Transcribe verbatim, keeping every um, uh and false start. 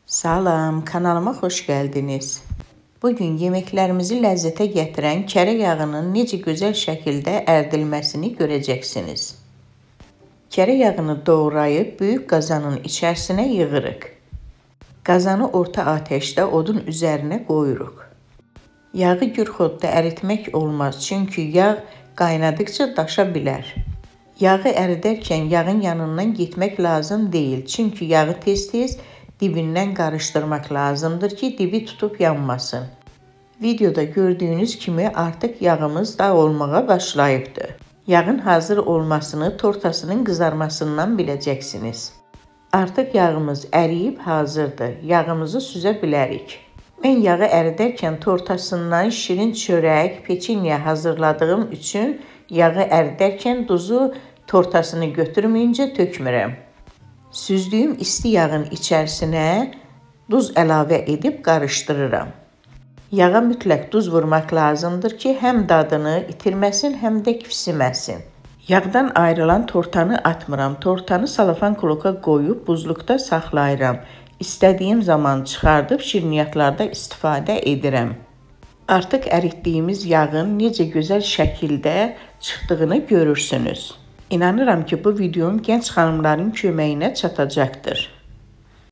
Salam, kanalıma xoş gəldiniz. Bugün yeməklərimizi ləzzətə gətirən kərə yağının necə gözəl şəkildə ərdilməsini görəcəksiniz. Kərə yağını doğrayıb böyük qazanın içərisinə yığırıq. Qazanı orta ateşdə odun üzərinə qoyuruq. Yağı gürxodda əritmək olmaz, çünki yağ qaynadıqca daşa bilər. Yağı əridərkən yağın yanından getmək lazım deyil, çünki yağı tez-tez dibindən qarışdırmaq lazımdır ki, dibi tutub yanmasın. Videoda gördüyünüz kimi artıq yağımız dağ olmağa başlayıbdır. Yağın hazır olmasını tortasının qızarmasından biləcəksiniz. Artıq yağımız əriyib hazırdır. Yağımızı süzə bilərik. Mən yağı əridərkən tortasından şirin çörək, peçenya hazırladığım üçün yağı əridərkən duzu tortasını götürməyincə tökmürəm. Süzdüyüm isti yağın içərisinə duz əlavə edib qarışdırıram. Yağa mütləq duz vurmaq lazımdır ki, həm dadını itirməsin, həm də kisiməsin. Yağdan ayrılan tortanı atmıram. Tortanı salafan kloka qoyub buzluqda saxlayıram. İstədiyim zaman çıxardıb şirniyyatlarda istifadə edirəm. Artıq əritdiyimiz yağın necə gözəl şəkildə çıxdığını görürsünüz. İnanıram ki, bu videom gənc xanımların köməyinə çatacaqdır.